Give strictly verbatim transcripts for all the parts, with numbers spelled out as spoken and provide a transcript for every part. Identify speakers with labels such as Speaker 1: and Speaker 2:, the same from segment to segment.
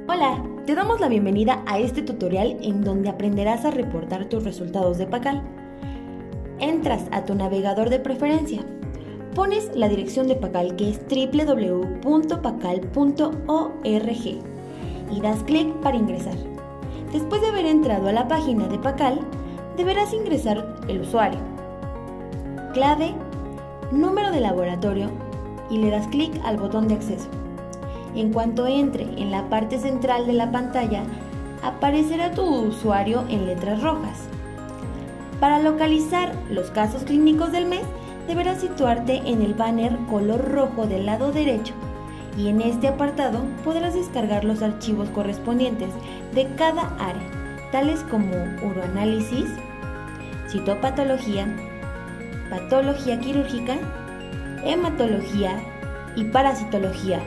Speaker 1: Hola, te damos la bienvenida a este tutorial en donde aprenderás a reportar tus resultados de Pacal. Entras a tu navegador de preferencia, pones la dirección de Pacal que es doble u doble u doble u punto pacal punto org y das clic para ingresar. Después de haber entrado a la página de Pacal, deberás ingresar el usuario, clave, número de laboratorio y le das clic al botón de acceso. En cuanto entre en la parte central de la pantalla, aparecerá tu usuario en letras rojas. Para localizar los casos clínicos del mes, deberás situarte en el banner color rojo del lado derecho y en este apartado podrás descargar los archivos correspondientes de cada área, tales como uroanálisis, citopatología, patología quirúrgica, hematología y parasitología.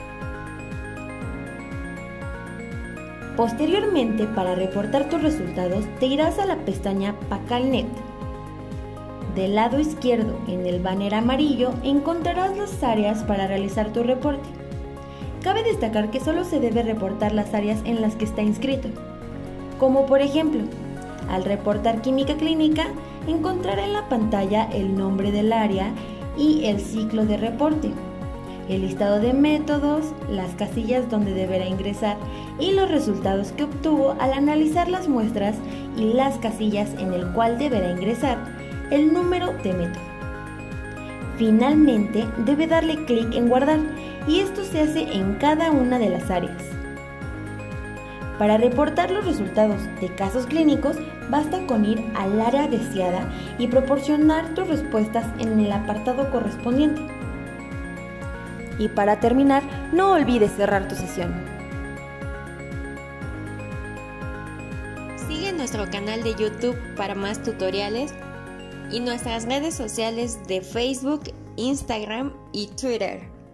Speaker 1: Posteriormente, para reportar tus resultados, te irás a la pestaña PacalNet. Del lado izquierdo, en el banner amarillo, encontrarás las áreas para realizar tu reporte. Cabe destacar que solo se debe reportar las áreas en las que está inscrito, como por ejemplo, al reportar química clínica, encontrará en la pantalla el nombre del área y el ciclo de reporte, el listado de métodos, las casillas donde deberá ingresar y los resultados que obtuvo al analizar las muestras y las casillas en el cual deberá ingresar el número de método. Finalmente, debe darle clic en guardar y esto se hace en cada una de las áreas. Para reportar los resultados de casos clínicos, basta con ir al área deseada y proporcionar tus respuestas en el apartado correspondiente. Y para terminar, no olvides cerrar tu sesión.
Speaker 2: Sigue nuestro canal de YouTube para más tutoriales y nuestras redes sociales de Facebook, Instagram y Twitter.